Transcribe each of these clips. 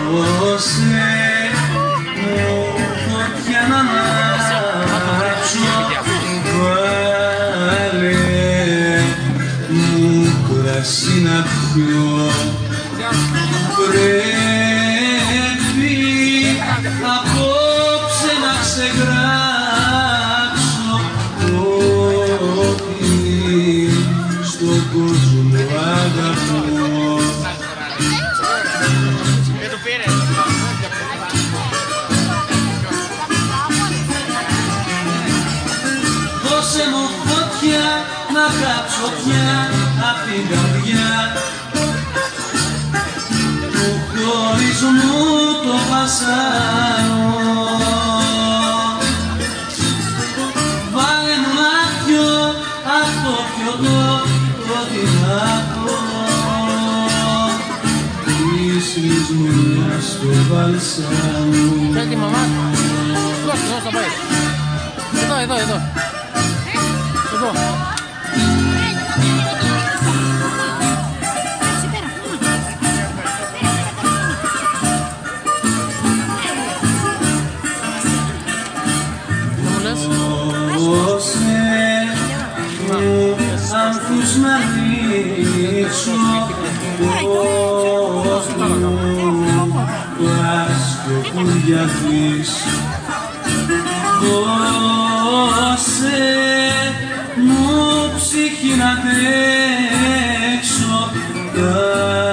Δώσε μου φωτιά να ανάψω, βάλε μου κρασί να πιω. Πρέπει απόψε να ξεγράψω ότι στον κόσμο αγαπώ. Δώσε μου φωτιά να κάψω πια απ' την καρδιά του χωρισμού το βασάνο. Βάλε μου να πιω αυτό πιωτό το δυνατό της λησμονιάς στο βαλσάνο. Θέλει τη μαμά. Δώσε, θα πάει. Εδώ. Εδώ. Δώσε μου άνθους να ρίξω το άστιο που διαθείς. Δώσε μου ψυχή να αντέξω τα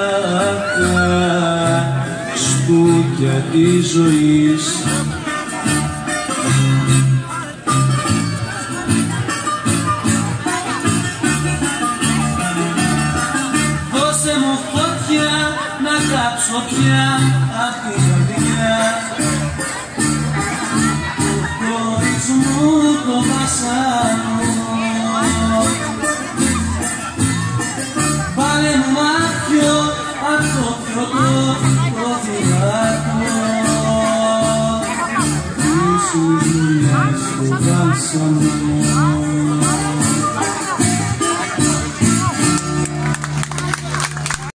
σπούκια της ζωής. Δώσε μου φωτιά να κάψω πια απ' την καρδιά του χωρισμού το βασάνο. Βάλε μου να πιω απ' το πιωτό το δυνατό της λησμονιάς το βάλσαμο.